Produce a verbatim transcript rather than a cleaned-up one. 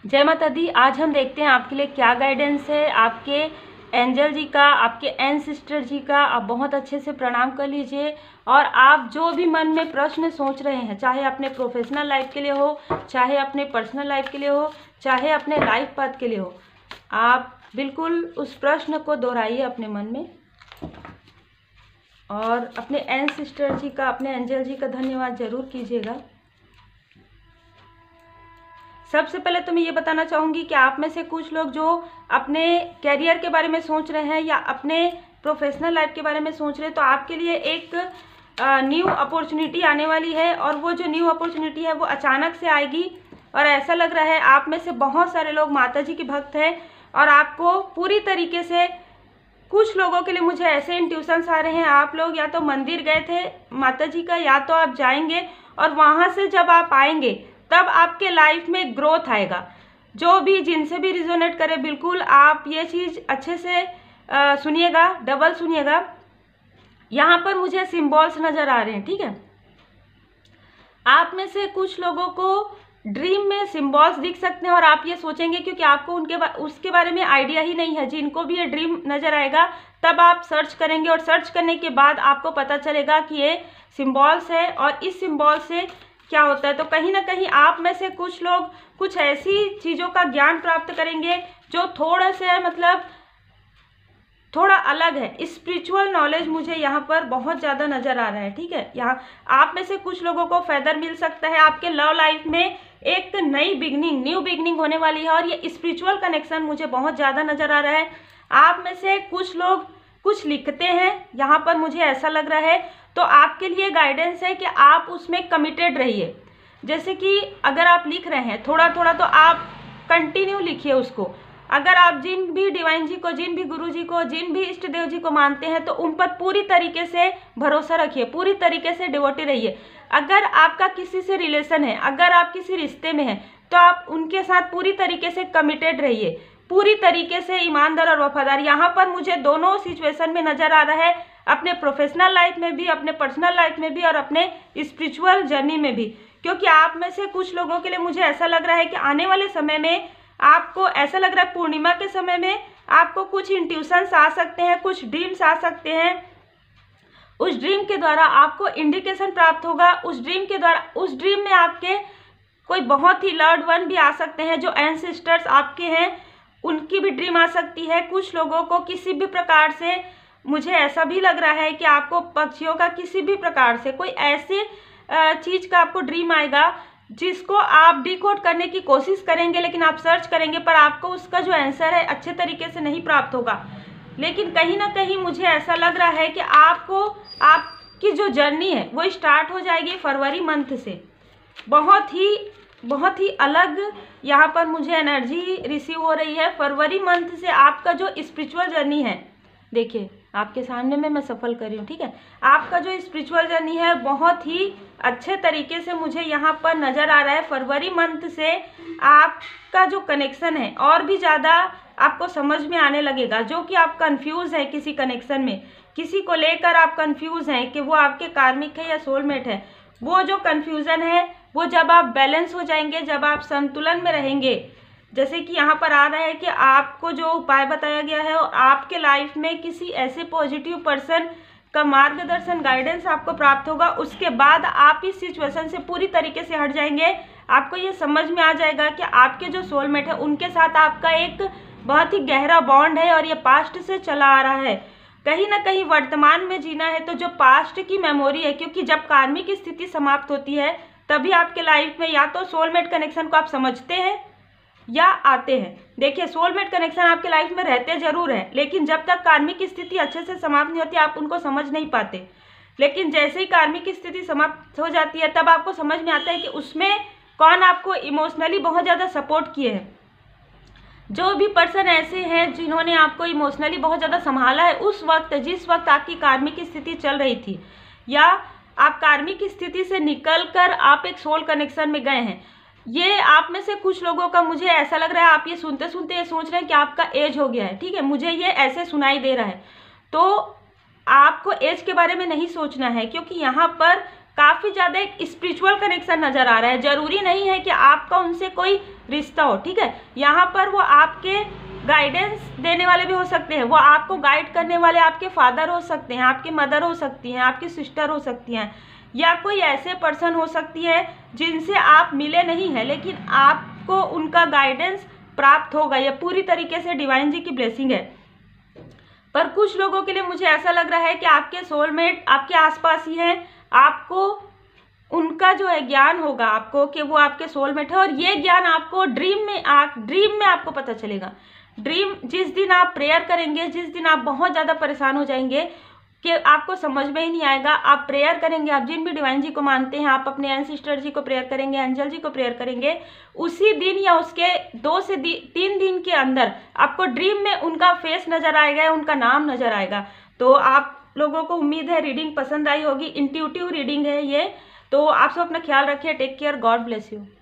जय माता दी। आज हम देखते हैं आपके लिए क्या गाइडेंस है आपके एंजल जी का, आपके एंसेस्टर जी का। आप बहुत अच्छे से प्रणाम कर लीजिए और आप जो भी मन में प्रश्न सोच रहे हैं, चाहे अपने प्रोफेशनल लाइफ के लिए हो, चाहे अपने पर्सनल लाइफ के लिए हो, चाहे अपने लाइफ पाथ के लिए हो, आप बिल्कुल उस प्रश्न को दोहराइए अपने मन में और अपने एंसेस्टर जी का, अपने एंजल जी का धन्यवाद जरूर कीजिएगा। सबसे पहले तो मैं ये बताना चाहूँगी कि आप में से कुछ लोग जो अपने कैरियर के बारे में सोच रहे हैं या अपने प्रोफेशनल लाइफ के बारे में सोच रहे हैं, तो आपके लिए एक न्यू अपॉर्चुनिटी आने वाली है और वो जो न्यू अपॉर्चुनिटी है वो अचानक से आएगी। और ऐसा लग रहा है आप में से बहुत सारे लोग माता जी के भक्त हैं और आपको पूरी तरीके से, कुछ लोगों के लिए मुझे ऐसे इंट्यूशंस आ रहे हैं, आप लोग या तो मंदिर गए थे माता जी का, या तो आप जाएंगे और वहाँ से जब आप आएंगे तब आपके लाइफ में ग्रोथ आएगा। जो भी जिनसे भी रिजोनेट करे, बिल्कुल आप ये चीज़ अच्छे से सुनिएगा, डबल सुनिएगा। यहाँ पर मुझे सिंबल्स नज़र आ रहे हैं, ठीक है। आप में से कुछ लोगों को ड्रीम में सिंबल्स दिख सकते हैं और आप ये सोचेंगे क्योंकि आपको उनके बा, उसके बारे में आइडिया ही नहीं है। जिनको भी ये ड्रीम नज़र आएगा तब आप सर्च करेंगे और सर्च करने के बाद आपको पता चलेगा कि ये सिंबल्स है और इस सिंबल से क्या होता है। तो कहीं ना कहीं आप में से कुछ लोग कुछ ऐसी चीज़ों का ज्ञान प्राप्त करेंगे जो थोड़ा सा मतलब थोड़ा अलग है। स्पिरिचुअल नॉलेज मुझे यहाँ पर बहुत ज़्यादा नज़र आ रहा है, ठीक है। यहाँ आप में से कुछ लोगों को फेदर मिल सकता है। आपके लव लाइफ में एक नई बिगनिंग, न्यू बिगनिंग होने वाली है और ये स्पिरिचुअल कनेक्शन मुझे बहुत ज़्यादा नज़र आ रहा है। आप में से कुछ लोग कुछ लिखते हैं, यहाँ पर मुझे ऐसा लग रहा है, तो आपके लिए गाइडेंस है कि आप उसमें कमिटेड रहिए। जैसे कि अगर आप लिख रहे हैं थोड़ा थोड़ा, तो आप कंटिन्यू लिखिए उसको। अगर आप जिन भी डिवाइन जी को, जिन भी गुरु जी को, जिन भी इष्ट देव जी को मानते हैं, तो उन पर पूरी तरीके से भरोसा रखिए, पूरी तरीके से डिवोटी रहिए। अगर आपका किसी से रिलेशन है, अगर आप किसी रिश्ते में हैं, तो आप उनके साथ पूरी तरीके से कमिटेड रहिए, पूरी तरीके से ईमानदार और वफादार। यहाँ पर मुझे दोनों सिचुएशन में नज़र आ रहा है, अपने प्रोफेशनल लाइफ में भी, अपने पर्सनल लाइफ में भी और अपने स्पिरिचुअल जर्नी में भी। क्योंकि आप में से कुछ लोगों के लिए मुझे ऐसा लग रहा है कि आने वाले समय में आपको ऐसा लग रहा है, पूर्णिमा के समय में आपको कुछ इंट्यूशंस आ सकते हैं, कुछ ड्रीम्स आ सकते हैं। उस ड्रीम के द्वारा आपको इंडिकेशन प्राप्त होगा। उस ड्रीम के द्वारा, उस ड्रीम में आपके कोई बहुत ही लव्ड वन भी आ सकते हैं, जो एंसेस्टर्स आपके हैं, उनकी भी ड्रीम आ सकती है। कुछ लोगों को किसी भी प्रकार से, मुझे ऐसा भी लग रहा है कि आपको पक्षियों का किसी भी प्रकार से कोई ऐसे चीज़ का आपको ड्रीम आएगा जिसको आप डिकोड करने की कोशिश करेंगे, लेकिन आप सर्च करेंगे पर आपको उसका जो आंसर है अच्छे तरीके से नहीं प्राप्त होगा। लेकिन कहीं ना कहीं मुझे ऐसा लग रहा है कि आपको, आपकी जो जर्नी है वो स्टार्ट हो जाएगी फरवरी मंथ से। बहुत ही बहुत ही अलग यहाँ पर मुझे एनर्जी रिसीव हो रही है। फरवरी मंथ से आपका जो स्पिरिचुअल जर्नी है, देखिए आपके सामने में मैं सफल कर रही हूँ, ठीक है। आपका जो स्पिरिचुअल जर्नी है बहुत ही अच्छे तरीके से मुझे यहाँ पर नज़र आ रहा है। फरवरी मंथ से आपका जो कनेक्शन है और भी ज़्यादा आपको समझ में आने लगेगा। जो कि आप कंफ्यूज हैं किसी कनेक्शन में, किसी को लेकर आप कंफ्यूज हैं कि वो आपके कार्मिक है या सोलमेट है, वो जो कन्फ्यूज़न है वो जब आप बैलेंस हो जाएंगे, जब आप संतुलन में रहेंगे, जैसे कि यहाँ पर आ रहा है कि आपको जो उपाय बताया गया है और आपके लाइफ में किसी ऐसे पॉजिटिव पर्सन का मार्गदर्शन, गाइडेंस आपको प्राप्त होगा। उसके बाद आप इस सिचुएशन से पूरी तरीके से हट जाएंगे। आपको ये समझ में आ जाएगा कि आपके जो सोलमेट है उनके साथ आपका एक बहुत ही गहरा बॉन्ड है और ये पास्ट से चला आ रहा है। कहीं ना कहीं वर्तमान में जीना है तो जो पास्ट की मेमोरी है, क्योंकि जब कार्मिक स्थिति समाप्त होती है तभी आपके लाइफ में या तो सोलमेट कनेक्शन को आप समझते हैं या आते हैं। देखिए, सोलमेट कनेक्शन आपके लाइफ में रहते जरूर हैं, लेकिन जब तक कार्मिक स्थिति अच्छे से समाप्त नहीं होती आप उनको समझ नहीं पाते। लेकिन जैसे ही कार्मिक स्थिति समाप्त हो जाती है तब आपको समझ में आता है कि उसमें कौन आपको इमोशनली बहुत ज़्यादा सपोर्ट किए हैं। जो भी पर्सन ऐसे हैं जिन्होंने आपको इमोशनली बहुत ज़्यादा संभाला है उस वक्त, जिस वक्त आपकी कार्मिक स्थिति चल रही थी, या आप कार्मिक स्थिति से निकल कर आप एक सोल कनेक्शन में गए हैं। ये आप में से कुछ लोगों का मुझे ऐसा लग रहा है, आप ये सुनते सुनते ये सोच रहे हैं कि आपका एज हो गया है, ठीक है, मुझे ये ऐसे सुनाई दे रहा है। तो आपको एज के बारे में नहीं सोचना है, क्योंकि यहाँ पर काफ़ी ज़्यादा एक स्पिरिचुअल कनेक्शन नज़र आ रहा है। ज़रूरी नहीं है कि आपका उनसे कोई रिश्ता हो, ठीक है। यहाँ पर वो आपके गाइडेंस देने वाले भी हो सकते हैं, वो आपको गाइड करने वाले आपके फादर हो सकते हैं, आपकी मदर हो सकती हैं, आपकी सिस्टर हो सकती हैं, या कोई ऐसे पर्सन हो सकती है जिनसे आप मिले नहीं हैं लेकिन आपको उनका गाइडेंस प्राप्त होगा। यह पूरी तरीके से डिवाइन जी की ब्लेसिंग है। पर कुछ लोगों के लिए मुझे ऐसा लग रहा है कि आपके सोलमेट आपके आसपास ही हैं, आपको उनका जो है ज्ञान होगा आपको कि वो आपके सोलमेट है, और ये ज्ञान आपको ड्रीम में आप ड्रीम में आपको पता चलेगा। ड्रीम जिस दिन आप प्रेयर करेंगे, जिस दिन आप बहुत ज़्यादा परेशान हो जाएंगे कि आपको समझ में ही नहीं आएगा, आप प्रेयर करेंगे, आप जिन भी डिवाइन जी को मानते हैं, आप अपने एंसिस्टर जी को प्रेयर करेंगे, एंजल जी को प्रेयर करेंगे, उसी दिन या उसके दो से तीन दिन के अंदर आपको ड्रीम में उनका फेस नज़र आएगा, उनका नाम नज़र आएगा। तो आप लोगों को उम्मीद है रीडिंग पसंद आई होगी। इंट्यूटिव रीडिंग है ये, तो आप सब अपना ख्याल रखिए। Take care, God bless you.